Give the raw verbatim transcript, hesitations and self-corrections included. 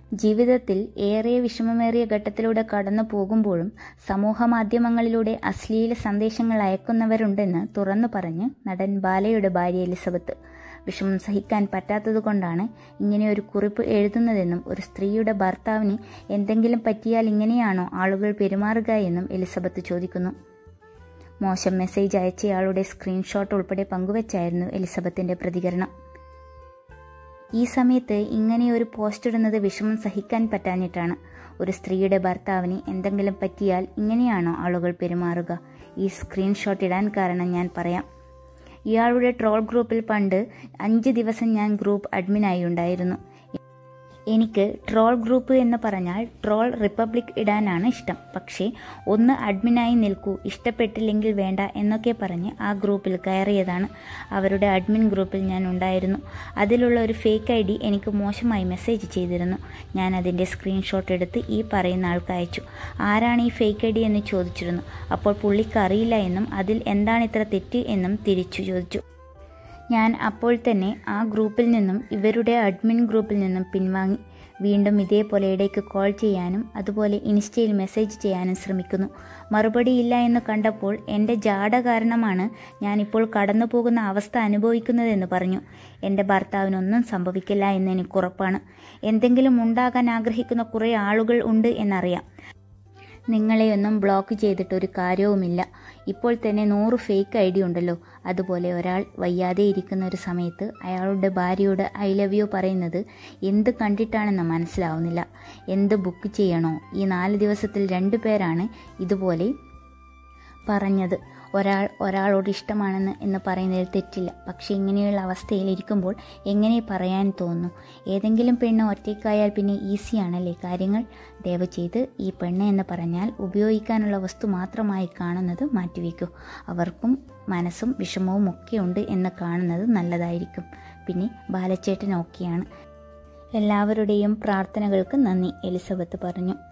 ജീവിതത്തിൽ ഏറെ വിഷമമേറിയ ഘട്ടത്തിലൂടെ കടന്നു പോകുമ്പോഴും സമൂഹമാധ്യമങ്ങളിലൂടെ അശ്ലീല സന്ദേശങ്ങൾ അയക്കുന്നവരുണ്ടെന്ന് തുറന്നു പറഞ്ഞ് നടൻ ബാലയുടെ ഭാര്യ എലിസബത്ത്. വിഷമം സഹിക്കാൻ പറ്റാത്തതുകൊണ്ടാണ് ഇങ്ങനെയൊരു കുറിപ്പ് എഴുതുന്നതെന്നും ഒരു സ്ത്രീയുടെ ഭർത്താവിന് എന്തെങ്കിലും പറ്റിയാൽ ഇങ്ങനെയാണോ ആളുകൾ പെരുമാറുക എന്നും എലിസബത്ത് ചോദിക്കുന്നു. മോശം മെസ്സേജ് അയച്ചയാളുടെ സ്ക്രീൻഷോട്ട് ഉൾപ്പെടെ പങ്കുവച്ചായിരുന്നു എലിസബത്തിന്റെ പ്രതികരണം. ഈ സമയത്ത് ഇങ്ങനെ ഒരു പോസ്റ്റ് ഇടുന്നത് വിഷമം സഹിക്കാൻ പറ്റാഞ്ഞിട്ടാണ്. ഒരു സ്ത്രീയുടെ ഭർത്താവിന് എന്തെങ്കിലും പറ്റിയാൽ ഇങ്ങനെയാണോ ആളുകൾ പെരുമാറുക? ഈ സ്ക്രീൻഷോട്ട് ഇടാൻ കാരണം ഞാൻ പറയാം. ഇയാളുടെ ട്രോൾ ഗ്രൂപ്പിൽ പണ്ട് അഞ്ച് ദിവസം ഞാൻ ഗ്രൂപ്പ് അഡ്മിനായി ഉണ്ടായിരുന്നു. എനിക്ക് ട്രോൾ ഗ്രൂപ്പ് എന്ന് പറഞ്ഞാൽ ട്രോൾ റിപ്പബ്ലിക് ഇടാനാണ് ഇഷ്ടം. പക്ഷേ ഒന്ന് അഡ്മിനായി നിൽക്കൂ, ഇഷ്ടപ്പെട്ടില്ലെങ്കിൽ വേണ്ട എന്നൊക്കെ പറഞ്ഞ് ആ ഗ്രൂപ്പിൽ കയറിയതാണ്. അവരുടെ അഡ്മിൻ ഗ്രൂപ്പിൽ ഞാൻ ഉണ്ടായിരുന്നു. അതിലുള്ള ഒരു ഫേക്ക് ഐ ഡി എനിക്ക് മോശമായി മെസ്സേജ് ചെയ്തിരുന്നു. ഞാൻ അതിൻ്റെ സ്ക്രീൻഷോട്ട് എടുത്ത് ഈ പറയുന്ന ആൾക്ക് അയച്ചു. ആരാണ് ഈ ഫേക്ക് ഐ ഡി എന്ന് ചോദിച്ചിരുന്നു. അപ്പോൾ പുള്ളിക്ക് അറിയില്ല എന്നും അതിൽ എന്താണ് ഇത്ര തെറ്റ് എന്നും തിരിച്ചു ചോദിച്ചു. ഞാൻ അപ്പോൾ തന്നെ ആ ഗ്രൂപ്പിൽ നിന്നും ഇവരുടെ അഡ്മിൻ ഗ്രൂപ്പിൽ നിന്നും പിൻവാങ്ങി. വീണ്ടും ഇതേപോലെ ഇടയ്ക്ക് കോൾ ചെയ്യാനും അതുപോലെ ഇൻസ്റ്റയിൽ മെസ്സേജ് ചെയ്യാനും ശ്രമിക്കുന്നു. മറുപടിയില്ല എന്ന് കണ്ടപ്പോൾ എൻ്റെ ജാട കാരണമാണ് ഞാനിപ്പോൾ കടന്നു പോകുന്ന അവസ്ഥ അനുഭവിക്കുന്നതെന്ന് പറഞ്ഞു. എൻ്റെ ഭർത്താവിനൊന്നും സംഭവിക്കില്ല എന്ന് എനിക്ക് ഉറപ്പാണ്. എന്തെങ്കിലും ഉണ്ടാകാൻ ആഗ്രഹിക്കുന്ന കുറേ ആളുകൾ ഉണ്ട് എന്നറിയാം. നിങ്ങളെയൊന്നും ബ്ലോക്ക് ചെയ്തിട്ട് ഒരു കാര്യവുമില്ല. ഇപ്പോൾ തന്നെ നൂറ് ഫേക്ക് ഐ ഡി ഉണ്ടല്ലോ. അതുപോലെ ഒരാൾ വയ്യാതെ ഇരിക്കുന്ന ഒരു സമയത്ത് അയാളുടെ ഭാര്യയോട് ഐ ലവ് യു പറയുന്നത് എന്ത് കണ്ടിട്ടാണെന്ന് മനസ്സിലാവുന്നില്ല. എന്ത് ബുക്ക് ചെയ്യണോ? ഈ നാല് ദിവസത്തിൽ രണ്ടു പേരാണ് ഇതുപോലെ പറഞ്ഞത്. ഒരാൾ ഒരാളോട് ഇഷ്ടമാണെന്ന് എന്ന് പറയുന്നതിൽ തെറ്റില്ല. പക്ഷേ ഇങ്ങനെയുള്ള അവസ്ഥയിൽ ഇരിക്കുമ്പോൾ എങ്ങനെ പറയാൻ തോന്നുന്നു? ഏതെങ്കിലും പെണ്ണ് ഒറ്റയ്ക്കായാൽ പിന്നെ ഈസിയാണല്ലേ കാര്യങ്ങൾ. ദയവ് ചെയ്ത് ഈ പെണ്ണ് എന്ന് പറഞ്ഞാൽ ഉപയോഗിക്കാനുള്ള വസ്തു മാത്രമായി കാണുന്നത് മാറ്റിവെക്കൂ. അവർക്കും മനസ്സും വിഷമവും ഒക്കെ ഉണ്ട് എന്ന് കാണുന്നത് നല്ലതായിരിക്കും. പിന്നെ ബാലച്ചേട്ടൻ ഓക്കെയാണ്. എല്ലാവരുടെയും പ്രാർത്ഥനകൾക്ക് നന്ദി, എലിസബത്ത് പറഞ്ഞു.